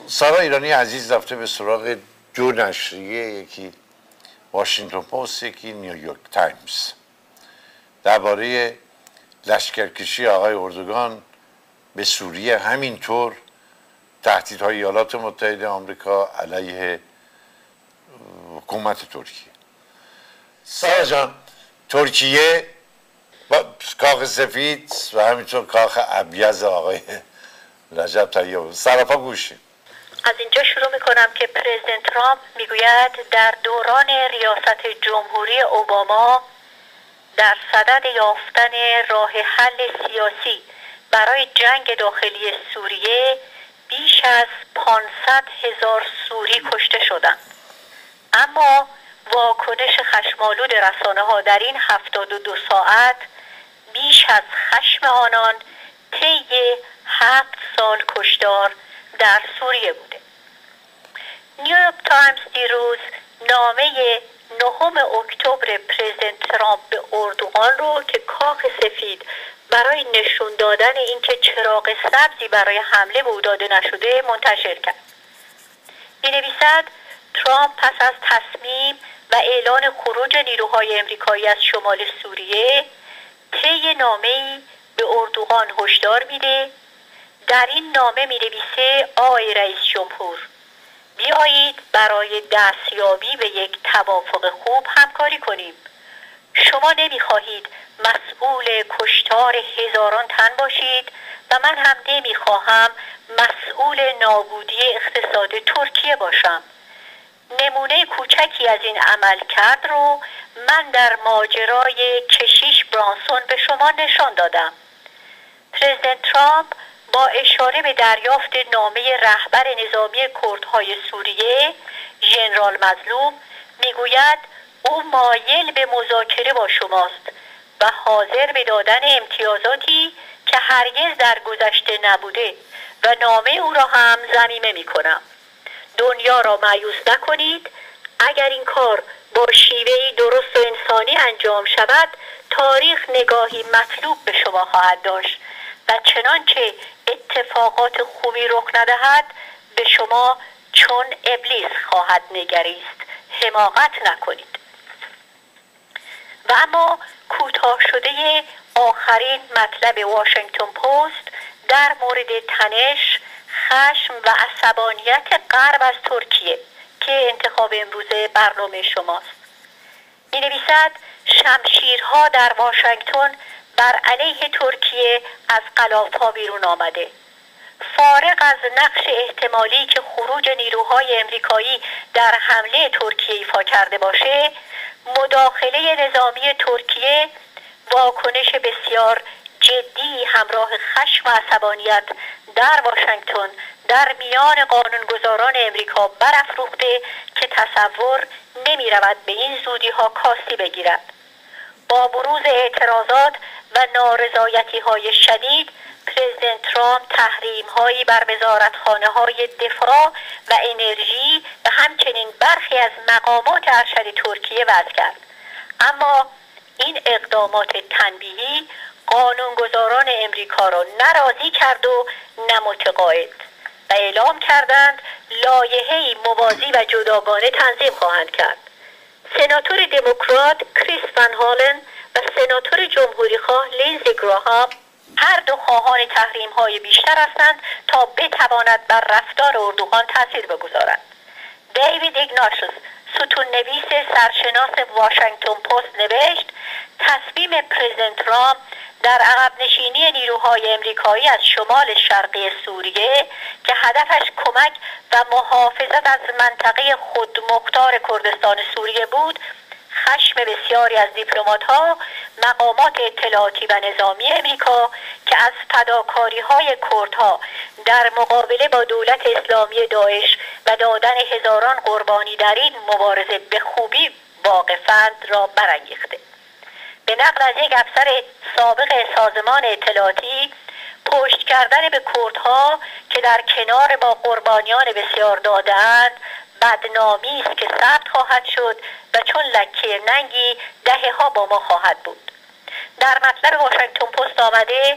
سارا ایرانی عزیز رفته به سراغ دو نشریه، یکی واشنگتن پست، یکی نیویورک تایمز، درباره لشکرکشی آقای اردوگان به سوریه، همینطور تهدیدهای ایالات متحده آمریکا علیه حکومت ترکیه. سارا جان، ترکیه با کاخ سفید و همینطور کاخ ابیض آقای رجب طیب، سراپا گوشی. از اینجا شروع میکنم که پرزیدنت ترامپ میگوید در دوران ریاست جمهوری اوباما در صدد یافتن راه حل سیاسی برای جنگ داخلی سوریه بیش از 500,000 سوری کشته شدند. اما واکنش خشمالود رسانه‌ها در این 72 ساعت بیش از خشم آنان طی 7 سال کشتار در سوریه بوده. نیویورک تایمز دیروز نامه 9 اکتبر پرزیدنت ترامپ به اردوغان رو که کاخ سفید برای نشون دادن اینکه چراغ سبزی برای حمله به او داده نشده منتشر کرد. می‌نویسد ترامپ پس از تصمیم و اعلان خروج نیروهای امریکایی از شمال سوریه طی نامه‌ای به اردوغان هشدار میده. در این نامه می‌نویسه آقای رئیس جمهور، بیایید برای دستیابی به یک توافق خوب همکاری کنیم. شما نمی‌خواهید مسئول کشتار هزاران تن باشید و من هم نمی‌خواهم مسئول نابودی اقتصاد ترکیه باشم. نمونه کوچکی از این عمل کرد رو من در ماجرای کشیش برانسون به شما نشان دادم. پرزیدنت ترامپ با اشاره به دریافت نامه رهبر نظامی کردهای سوریه ژنرال مظلوم میگوید او مایل به مذاکره با شماست و حاضر به دادن امتیازاتی که هرگز در گذشته نبوده و نامه او را هم ضمیمه میکنم. دنیا را مایوس نکنید. اگر این کار با شیوهی درست و انسانی انجام شود، تاریخ نگاهی مطلوب به شما خواهد داشت و چنانچه اتفاقات خوبی رخ ندهد به شما چون ابلیس خواهد نگریست. حماقت نکنید. و اما کوتاه شده آخرین مطلب واشنگتن پست در مورد تنش، خشم و عصبانیت غرب از ترکیه که انتخاب امروز برنامه شماست. می‌نویسد شمشیرها در واشنگتن بر علیه ترکیه از غلاط‌ها بیرون آمده. فارغ از نقش احتمالی که خروج نیروهای امریکایی در حمله ترکیه ایفا کرده باشه، مداخله نظامی ترکیه واکنش بسیار جدی همراه خشم و عصبانیت در واشنگتن در میان قانونگذاران امریکا برافروخته که تصور نمی رود به این زودی ها کاستی بگیرد. با بروز اعتراضات و نارضایتی های شدید، پرزیدنت ترامپ تحریم هایی بر وزارتخانه های دفاع و انرژی و همچنین برخی از مقامات ارشد ترکیه وضع کرد. اما این اقدامات تنبیهی قانونگذاران امریکا را ناراضی کرد و نه متقاعد و اعلام کردند لایحه‌ای موازی و جداگانه تنظیم خواهند کرد. سناتور دموکرات کریس فن هالن و سناتور جمهوریخواه لینزی گراهام هر دو خواهان تحریم‌های بیشتر هستند تا بتواند بر رفتار اردوغان تاثیر بگذارد. دیوید ایگناتیوس، ستون نویس سرشناس واشنگتن پست، نوشت تصمیم پرزیدنت ترامپ در عقب نشینی نیروهای امریکایی از شمال شرقی سوریه که هدفش کمک و محافظت از منطقه خودمختار کردستان سوریه بود، خشم بسیاری از دیپلمات‌ها، مقامات اطلاعاتی و نظامی امریکا که از فداکاری‌های کردها در مقابله با دولت اسلامی داعش و دادن هزاران قربانی در این مبارزه به خوبی واقفند را برانگیخته. به نقل از یک افسر سابق سازمان اطلاعاتی، پشت کردن به کردها که در کنار با قربانیان بسیار داده‌اند بدنامی است که ثبت خواهد شد و چون لکه ننگی دهه‌ها با ما خواهد بود. در مطلب واشنگتن پست آمده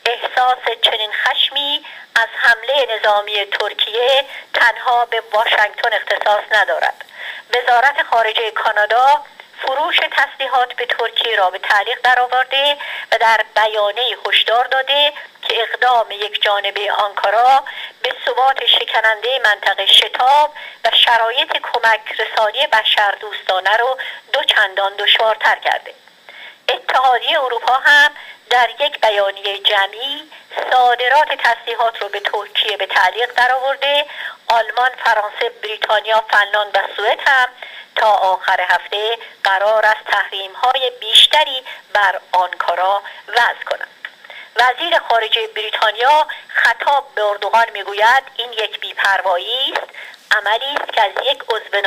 احساس چنین خشمی از حمله نظامی ترکیه تنها به واشنگتن اختصاص ندارد. وزارت خارجه کانادا فروش تسلیحات به ترکیه را به تعلیق درآورده و در بیانیه هشدار داده که اقدام یک جانبه آنکارا به ثبات شکننده منطقه شتاب و شرایط کمک رسانی بشردوستانه را دوچندان دشوارتر کرده. اتحادیه اروپا هم در یک بیانیه جمعی صادرات تسلیحات را به ترکیه به تعلیق درآورده. آلمان، فرانسه، بریتانیا، فنلاند و سوئد هم تا آخر هفته قرار است تحریم‌های بیشتری بر آنکارا وضع کنند. وزیر خارجه بریتانیا خطاب به اردوغان میگوید این یک بی‌پروایی است، عملی نیست که از یک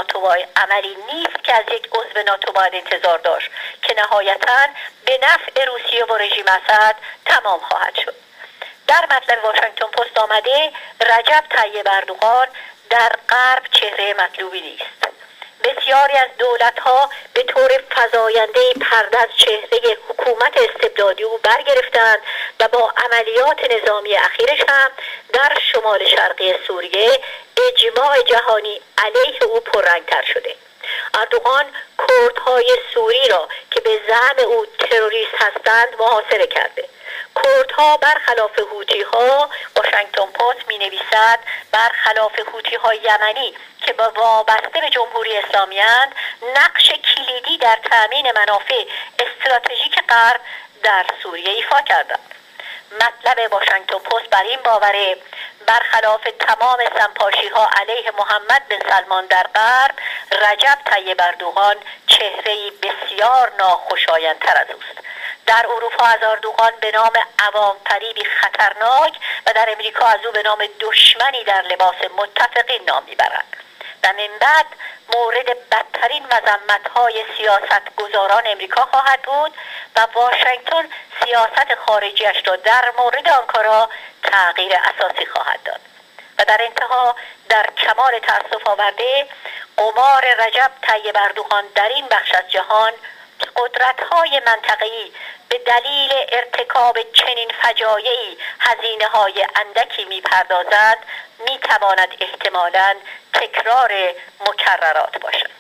عضو ناتو باید انتظار داشت که نهایتاً به نفع روسیه و رژیم اسد تمام خواهد شد. در مطلب واشنگتن پست آمده رجب طیب اردوغان در غرب چهره مطلوبی نیست. بسیاری از دولت‌ها به طور فزاینده پرده از چهره حکومت استبدادی او برگرفتند و با عملیات نظامی اخیرش هم در شمال شرقی سوریه اجماع جهانی علیه او پررنگتر شده. اردوغان کردهای سوری را که به زعم او تروریست هستند محاصره کرده. کردها برخلاف هوتی‌ها، واشنگتن پست می‌نویسد، برخلاف هوتی‌های یمنی که با وابسته به جمهوری اسلامی اند، نقش کلیدی در تأمین منافع استراتژیک غرب در سوریه ایفا کردند. مطلب واشنگتن پست بر این باوره برخلاف تمام سمپاشی‌ها علیه محمد بن سلمان در غرب، رجب طیب اردوغان چهره‌ای بسیار ناخوشایندتر از اوست. در اروپا از اردوغان به نام عوام فریبی خطرناک و در امریکا از او به نام دشمنی در لباس متفقین نام میبرند و من بعد مورد بدترین مذمت‌های سیاستگزاران امریکا خواهد بود و واشنگتن سیاست خارجیش را در مورد آنکارا تغییر اساسی خواهد داد. و در انتها در کمال تأسف آورده قمار رجب طیب اردوغان در این بخش از جهان قدرت‌های منطقه‌ای به دلیل ارتکاب چنین فجایعی هزینه‌های اندکی می‌پردازند می‌تواند احتمالاً تکرار مکررات باشد.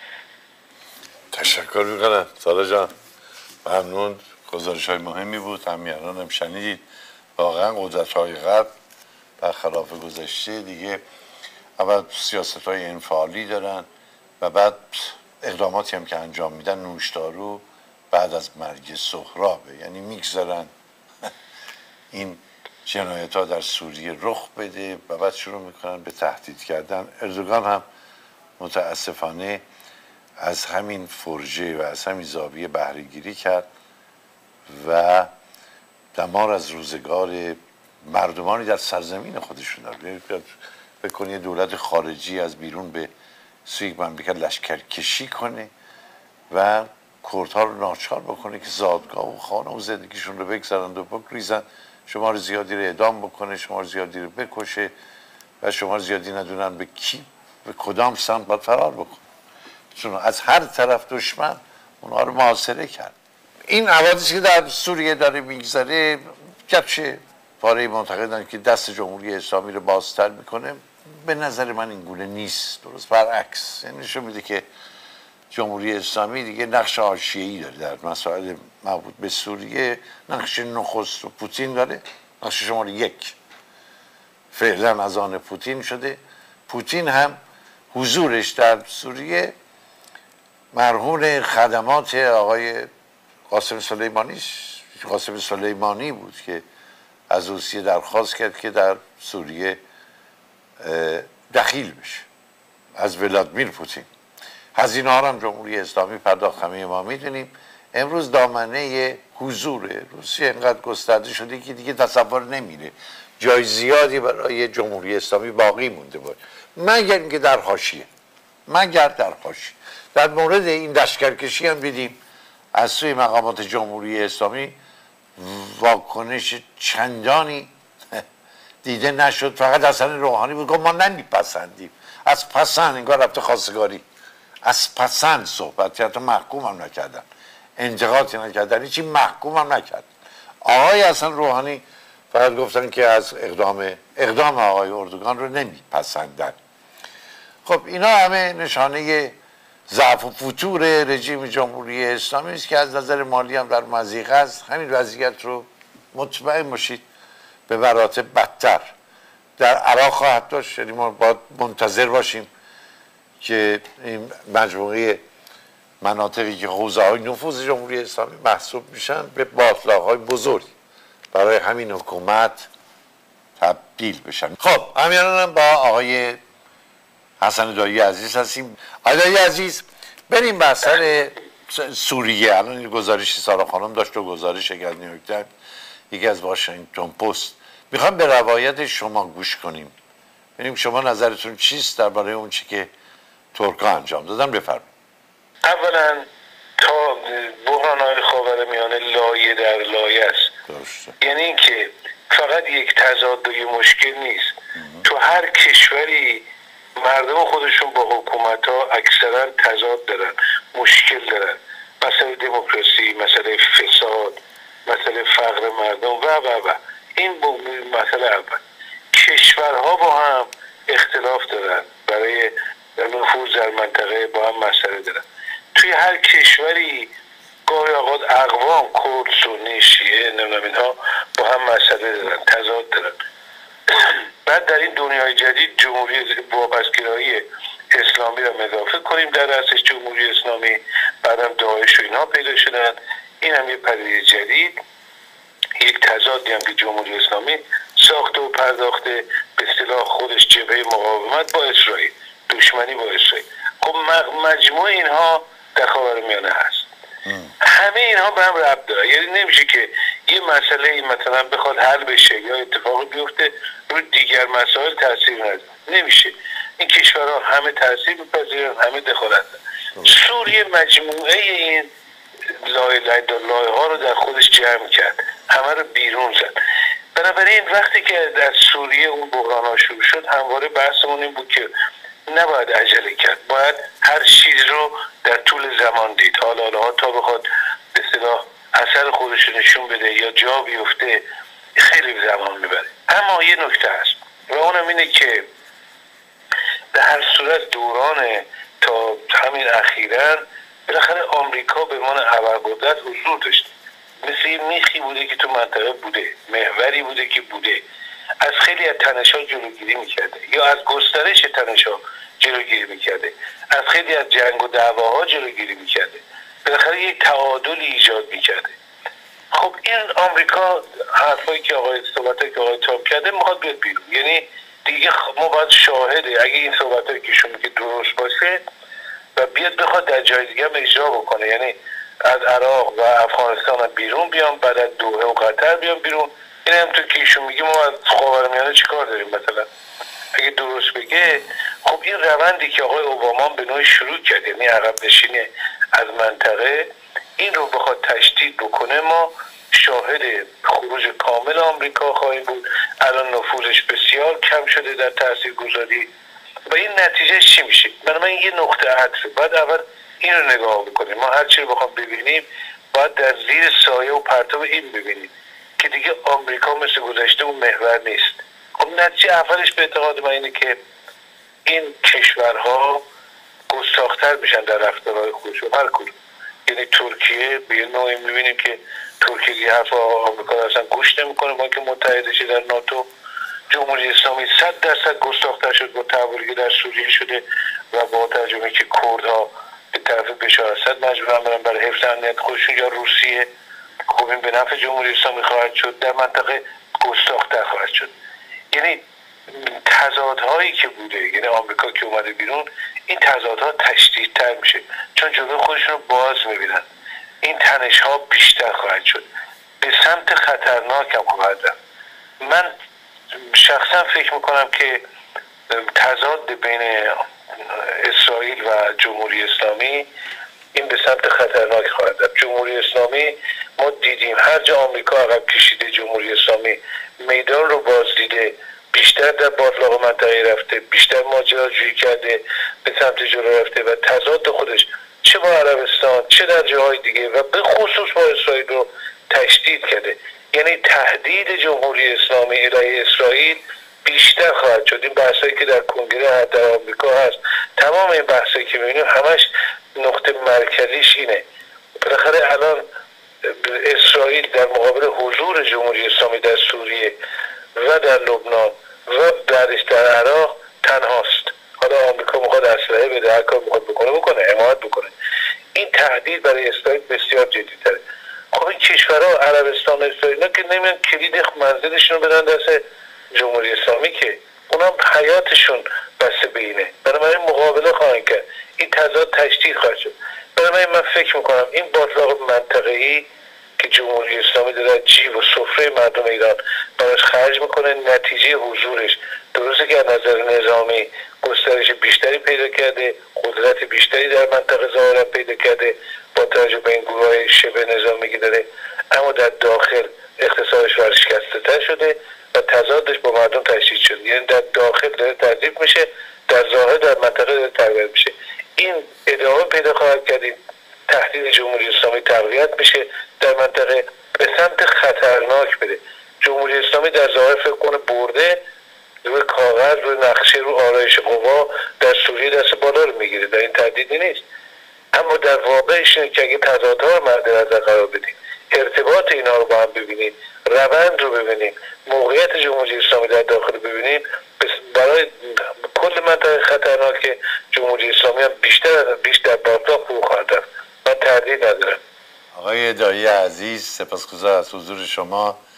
تشکر می‌کنم سارا جان، ممنون. گزارش‌های مهمی بود، همیهنان هم شنیدید. واقعا قدرت‌های غرب برخلاف گذشته دیگه اول سیاست‌های انفعالی دارن و بعد اقداماتی هم که انجام میدن نوشدارو بعد از مرگ سهرابه، یعنی میگذارن این جنایت ها در سوریه رخ بده و بعد شروع میکنن به تهدید کردن. اردوغان هم متاسفانه از همین فرجه و از همین زاویه بهره گیری کرد و دمار از روزگار مردمانی در سرزمین خودشون دارد. بکنید دولت خارجی از بیرون به سوی مملکت لشکر کشی کنه و کردها رو ناچار بکنه که زادگاه و خانه و زندگیشون رو بگذارند و بگریزن، شمار زیادی رو اعدام بکنه، شمار زیادی رو بکشه و شمار زیادی ندونن به کی به کدام سمت باید فرار بکنه، چون از هر طرف دشمن اونها رو محاصره کرد. این حوادثی که در سوریه داره میگذره گرچه پاره معتقدن که دست جمهوری اسلامی رو بازتر میکنه، به نظر من این گونه نیست، درست برعکس. یعنی نشون میده که جمهوری اسلامی دیگه نقش حاشیه‌ای داره در مسائل مربوط به سوریه. نقش نخست و پوتین داره، نقش شماره یک فعلا از آن پوتین شده. پوتین هم حضورش در سوریه مرهون خدمات آقای قاسم سلیمانی بود که از روسیه درخواست کرد که در سوریه دخیل بشه از ولادیمیر پوتین. هزینه ها هم جمهوری اسلامی پرداخت، همه ما میدونیم. امروز دامنه حضور روسیه اینقدر گسترده شده که دیگه تصور نمیره جای زیادی برای جمهوری اسلامی باقی مونده بود، مگر اینکه در حاشیه. در مورد این لشکرکشی هم دیدیم از سوی مقامات جمهوری اسلامی واکنش چندانی دیده نشد. فقط حسن روحانی بود ما نمیپسندیم، از پسند انگار رفته خواستگاری، از پسند صحبت کرد، محکوم هم نکردن، انتقادی نکردن، هیچی محکوم هم نکرد. آقای حسن روحانی فقط گفتن که از اقدام آقای اردوغان رو نمیپسندن. خب اینا همه نشانه ضعف و فتور رژیم جمهوری اسلامی است که از نظر مالی هم در مضیقه است. همین وضعیت رو مطمئن باشید به مراتب بدتر در عراق خواهد داشت. یعنی ما باید منتظر باشیم که این مجموعه مناطقی که حوزه های نفوذ جمهوری اسلامی محسوب میشن به باتلاق های بزرگ برای همین حکومت تبدیل بشن. خب همیانان هم با آقای حسن دایی عزیز هستیم. آقای دایی عزیز، بریم به اثر سوریه. الان این گزارشی سارا خانم داشت و گزارش از نیویورک تایمز، یکی از واشنگتن پست. میخوام به روایت شما گوش کنیم، ببینیم شما نظرتون چیست درباره اون چی که ترک‌ها انجام دادن. بفرمایید. اولا تا بحران‌های خاورمیانه لایه در لایه است. درسته. یعنی اینکه فقط یک تضاد و یک مشکل نیست. تو هر کشوری مردم خودشون با حکومت‌ها اکثرا تضاد دارن، مشکل دارن. مسئله دموکراسی، مسئله فساد، مسئله فقر مردم و این مسئله اول. کشورها با هم اختلاف دارن، برای نفوذ در منطقه با هم مسئله دارن. توی هر کشوری گاهی اوقات اقوام کرد، سنی، شیعه، نمیدونم اینها با هم مسئله دارن، تضاد دارن. بعد در این دنیای جدید جمهوری وابستگرایی اسلامی را اضافه کنیم در رأسش جمهوری اسلامی، بعدم داعش و اینها پیدا شدن. این هم یه پدیده جدید، یک تضادی هم که جمهوری اسلامی ساخته و پرداخته، به اصطلاح خودش جبهه مقاومت با اسرائیل، دشمنی با اسرائیل. خب مجموع اینها در خاورمیانه هست. همه اینها به هم ربط داره. یعنی نمیشه که یه مسئله این مثلا بخواد حل بشه یا اتفاقی بیفته روی دیگر مسائل تاثیر نذاره. نمیشه. این کشورها همه تاثیر میپذیرن، همه دخالت دارن. سوریه مجموعه این لایه ها رو در خودش جمع کرد، همه رو بیرون زد. بنابراین وقتی که در سوریه اون بحران ها شروع شد، همواره بحثمون این بود که نباید عجله کرد، باید هر چیز رو در طول زمان دید. حالا تا بخواد به اصطلاح اثر خودش نشون بده یا جا بیفته خیلی زمان میبره. اما یه نکته هست و اونم اینه که به هر صورت دوران تا همین اخیراً بالاخره آمریکا به عنوان ابرقدرت حضور داشته، مثل یه میخی بوده که تو منطقه بوده، محوری بوده که بوده، از خیلی از تنش‌ها جلوگیری میکرده یا از گسترش تنش‌ها جلوگیری میکرده، از خیلی از جنگ و دعواها جلوگیری میکرده، بالاخره یک تعادلی ایجاد میکرده. خب این آمریکا حرفایی که صحبتایی که آقای ترامپ کرده میخواد بیاد بیرون. یعنی دیگه ما باید شاهده اگه این صحبتایی که شما که درست باشه و بیاد بخواد در جای دیگه هم اجرا بکنه، یعنی از عراق و افغانستان هم بیرون بیام، بعد از دوحه و قطر بیام بیرون. این هم تو که ایشون میگه ما از خاورمیانه چیکار داریم مثلا اگه درست بگه. خب این روندی که آقای اوباما به نوعی شروع کرد، یعنی عقب نشینی از منطقه، این رو بخواد تشدید بکنه، ما شاهد خروج کامل آمریکا خواهیم بود. الان نفوذش بسیار کم شده در تاثیرگذاری و این نتیجه چی میشه؟ بنابراین یه نقطه عطفه. بعد اول این رو نگاه بکنیم. ما هر چی رو بخوام ببینیم باید در زیر سایه و پرتو این ببینیم که دیگه آمریکا مثل گذشته اون محور نیست. خب نتیجه اولش به اعتقاد من اینه که این کشورها گستاخ‌تر میشن در رفتارهای خودشون، هر کدوم. یعنی ترکیه به یه نوعی میبینیم که ترکیه دیگه حرف آمریکا رو اصلا گوش نمیکنه، ما که متحدشی در ناتو. جمهوری اسلامی 100% گستاخ‌تر شد با تحولی که در سوریه شده و با ترجمه که کردها به طرف بشار اسد مجبورن برن برای حفظ امنیت خودشون یا روسیه. خب این به نفع جمهوری اسلامی خواهد شد، در منطقه گستاخ‌تر خواهد شد. یعنی تضادهایی که بوده، یعنی آمریکا که اومده بیرون، این تضادها تشدیدتر میشه چون جلوی خودشون رو باز میبینن. این تنش‌ها بیشتر خواهد شد، به سمت خطرناک هم خواهد رفت. من شخصا فکر میکنم که تضاد بین اسرائیل و جمهوری اسلامی این به سمت خطرناک خواهد رفت. جمهوری اسلامی ما دیدیم هر جا آمریکا عقب کشیده، جمهوری اسلامی میدان رو بازدیده، بیشتر در باطلاق منطقه رفته، بیشتر ماجراجویی کرده، به سمت جلو رفته و تضاد خودش چه با عربستان چه در جاهای دیگه و به خصوص با اسرائیل رو تشدید کرده. یعنی تهدید جمهوری اسلامی علیه اسرائیل بیشتر خواهد شد. این بحثایی که در کنگره در آمریکا هست، تمام این بحثایی که می‌بینیم همش نقطه مرکزیش اینه. بالاخره الان اسرائیل در مقابل حضور جمهوری اسلامی در سوریه و در لبنان و در عراق تنهاست. حالا آمریکا میخواد اسلحه بده، هر کار میخواد بکنه حمایت بکنه. این تهدید برای اسرائیل بسیار جدی‌تره. خب این کشورها عربستان و اسرائیل که نمیان کلید منزلشون رو بدن دست جمهوری اسلامی، که اونم حیاتشون بسته به اینه. بنابراین مقابله خواهند کرد. این تضاد تشدید خواهد شد. بنابراین من فکر میکنم این باطلاق منطقه‌ای که جمهوری اسلامی داره جیب و سفره مردم ایران براش خرج میکنه، نتیجه حضورش درسته که از نظر نظامی گسترش بیشتری پیدا کرده، قدرت بیشتری در منطقه ظاهرا پیدا کرده با توجه به این گروه شبه نظامی که داره، اما در داخل اقتصادش ورشکسته‌تر شده و تضادش با مردم تشدید شده. یعنی در داخل داره تضعیف میشه، در ظاهر در منطقه داره تقویت میشه. این ادامه پیدا خواهد کرد. تهدید جمهوری اسلامی تقویت میشه در منطقه، به سمت خطرناک بره. جمهوری اسلامی در ظاهر فکر کنه برده، روی کاغذ، روی نقشه، روی آرایش قوا در سوریه دست بالا رو میگیره. در این تهدیدی نیست، اما در واقعش اینه که اگه تضادها رو مد نظر قرار بدیم، ارتباط اینا رو با هم ببینیم، روند رو ببینیم، موقعیت جمهوری اسلامی در داخل ببینیم، برای کل منطقه خطرناک جمهوری اسلامی هم بیشتر باطلاق رو خواهد رفت. من تردید ندارم. آقای دایی عزیز، سپاسگزار از حضور شما.